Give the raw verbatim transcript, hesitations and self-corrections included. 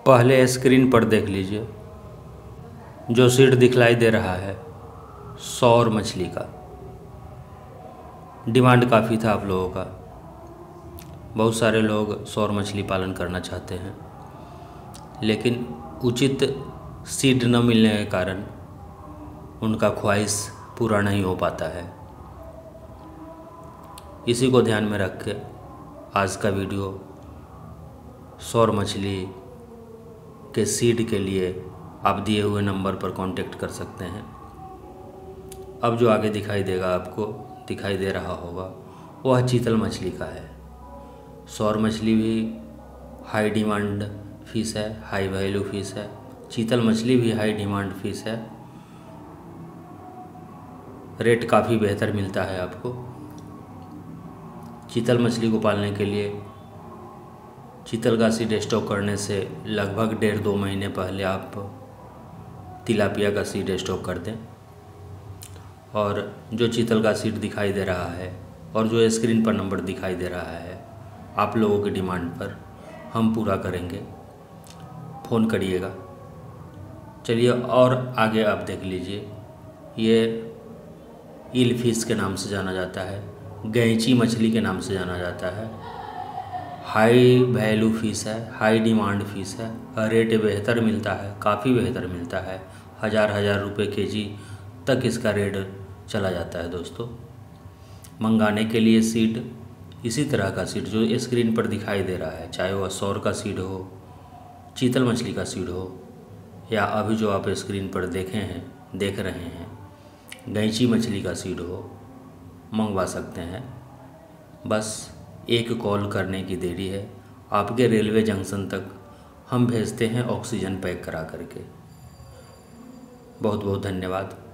पहले स्क्रीन पर देख लीजिए जो सीड दिखलाई दे रहा है सौर मछली का। डिमांड काफ़ी था आप लोगों का, बहुत सारे लोग सौर मछली पालन करना चाहते हैं, लेकिन उचित सीड न मिलने के कारण उनका ख्वाहिश पूरा नहीं हो पाता है। इसी को ध्यान में रख के आज का वीडियो सौर मछली के सीड के लिए आप दिए हुए नंबर पर कांटेक्ट कर सकते हैं। अब जो आगे दिखाई देगा, आपको दिखाई दे रहा होगा, वह चीतल मछली का है। सौर मछली भी हाई डिमांड फिश है, हाई वैल्यू फिश है। चीतल मछली भी हाई डिमांड फिश है, रेट काफ़ी बेहतर मिलता है आपको। चीतल मछली को पालने के लिए चीतल का सीड स्टॉक करने से लगभग डेढ़ दो महीने पहले आप तिलापिया का सीड स्टॉक कर दें। और जो चीतल का सीड दिखाई दे रहा है और जो स्क्रीन पर नंबर दिखाई दे रहा है, आप लोगों की डिमांड पर हम पूरा करेंगे, फ़ोन करिएगा। चलिए और आगे आप देख लीजिए, ये ईल फिश के नाम से जाना जाता है, गैंची मछली के नाम से जाना जाता है। हाई वैल्यू फ़िश है, हाई डिमांड फ़िश है, रेट बेहतर मिलता है, काफ़ी बेहतर मिलता है। हज़ार हज़ार रुपये के जी तक इसका रेट चला जाता है दोस्तों। मंगाने के लिए सीड, इसी तरह का सीड जो स्क्रीन पर दिखाई दे रहा है, चाहे वह सौर का सीड हो, चीतल मछली का सीड हो, या अभी जो आप स्क्रीन पर देखे हैं देख रहे हैं गैंची मछली का सीड हो, मंगवा सकते हैं। बस एक कॉल करने की देरी है, आपके रेलवे जंक्शन तक हम भेजते हैं ऑक्सीजन पैक करा करके। बहुत बहुत धन्यवाद।